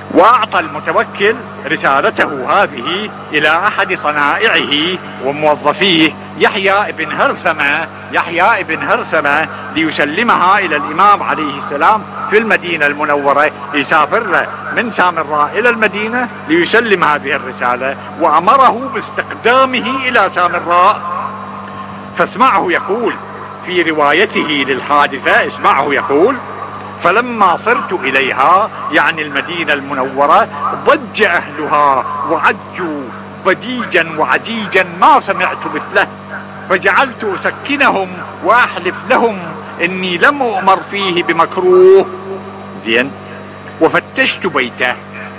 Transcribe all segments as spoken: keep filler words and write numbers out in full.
وأعطى المتوكل رسالته هذه إلى أحد صنائعه وموظفيه يحيى بن هرثمة يحيى بن هرثمة ليسلمها إلى الإمام عليه السلام في المدينة المنورة. يسافر من سامراء إلى المدينة ليسلم هذه الرسالة، وأمره باستقدامه إلى سامراء. فاسمعه يقول في روايته للحادثة، اسمعه يقول: فلما صرت إليها، يعني المدينة المنورة، ضج أهلها وعجوا ضجيجا وعجيجا ما سمعت مثله، فجعلت أسكنهم وأحلف لهم إني لم أؤمر فيه بمكروه. زين. وفتشت بيته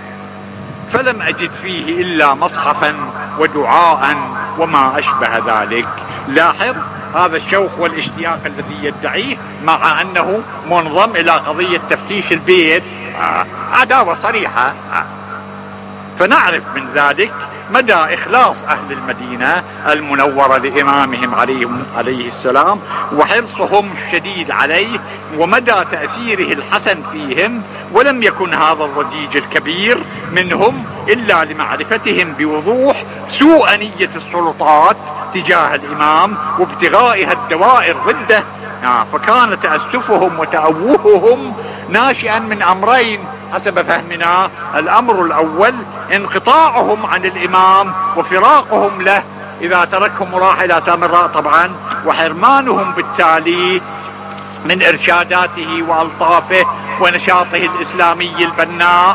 فلم أجد فيه إلا مصحفا ودعاء وما أشبه ذلك. لاحظ هذا الشوق والاشتياق الذي يدعيه، مع أنه منظم إلى قضية تفتيش البيت، آه. عداوة صريحة. آه. فنعرف من ذلك مدى إخلاص أهل المدينة المنورة لإمامهم عليه, عليه السلام، وحرصهم الشديد عليه، ومدى تأثيره الحسن فيهم. ولم يكن هذا الضجيج الكبير منهم إلا لمعرفتهم بوضوح سوء نية السلطات تجاه الإمام وابتغائها الدوائر ضده. آه فكان تأسفهم وتأوههم ناشئا من أمرين حسب فهمنا. الأمر الأول انقطاعهم عن الإمام وفراقهم له إذا تركهم وراح إلى سامراء طبعا، وحرمانهم بالتالي من إرشاداته وألطافه ونشاطه الإسلامي البناء.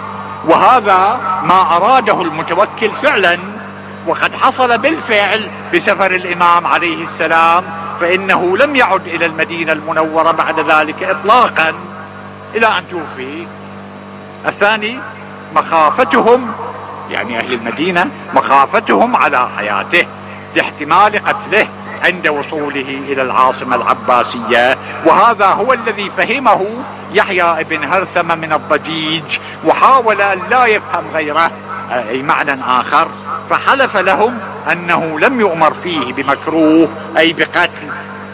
وهذا ما أراده المتوكل فعلا، وقد حصل بالفعل بسفر الإمام عليه السلام، فإنه لم يعد إلى المدينة المنورة بعد ذلك إطلاقا إلى أن توفي. الثاني مخافتهم، يعني أهل المدينة، مخافتهم على حياته لاحتمال قتله عند وصوله إلى العاصمة العباسية. وهذا هو الذي فهمه يحيى بن هرثمة من الضجيج، وحاول أن لا يفهم غيره أي معنى آخر، فحلف لهم أنه لم يؤمر فيه بمكروه أي بقتل.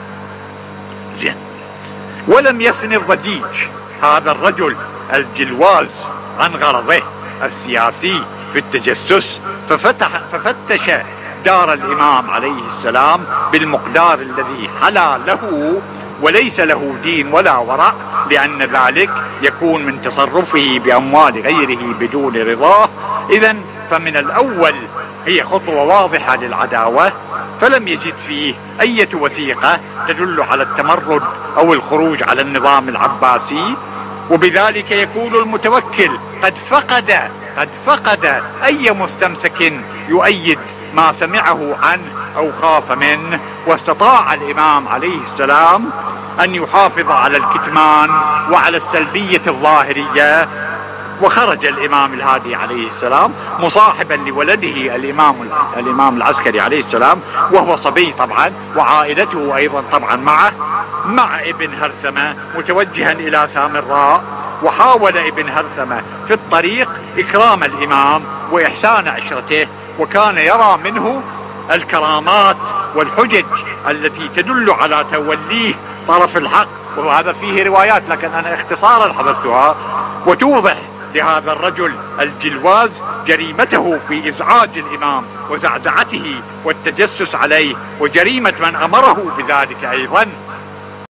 زين. ولم يثن الضجيج هذا الرجل الجلواز عن غرضه السياسي في التجسس، ففتح ففتش دار الإمام عليه السلام بالمقدار الذي حلا له، وليس له دين ولا ورع، لأن ذلك يكون من تصرفه بأموال غيره بدون رضاه. إذن فمن الأول هي خطوة واضحة للعداوة، فلم يجد فيه أي وثيقة تدل على التمرد أو الخروج على النظام العباسي، وبذلك يكون المتوكل قد فقد قد فقد أي مستمسك يؤيد ما سمعه عنه أو خاف منه. واستطاع الإمام عليه السلام أن يحافظ على الكتمان وعلى السلبية الظاهرية. وخرج الإمام الهادي عليه السلام مصاحبا لولده الإمام الإمام العسكري عليه السلام، وهو صبي طبعا، وعائلته أيضا طبعا معه، مع ابن هرثمة متوجها إلى سامراء. وحاول ابن هرثمة في الطريق إكرام الإمام وإحسان عشرته، وكان يرى منه الكرامات والحجج التي تدل على توليه طرف الحق، وهذا فيه روايات لكن أنا اختصارا حذفتها، وتوضح لهذا الرجل الجلواز جريمته في إزعاج الإمام وزعزعته والتجسس عليه، وجريمة من أمره بذلك أيضا.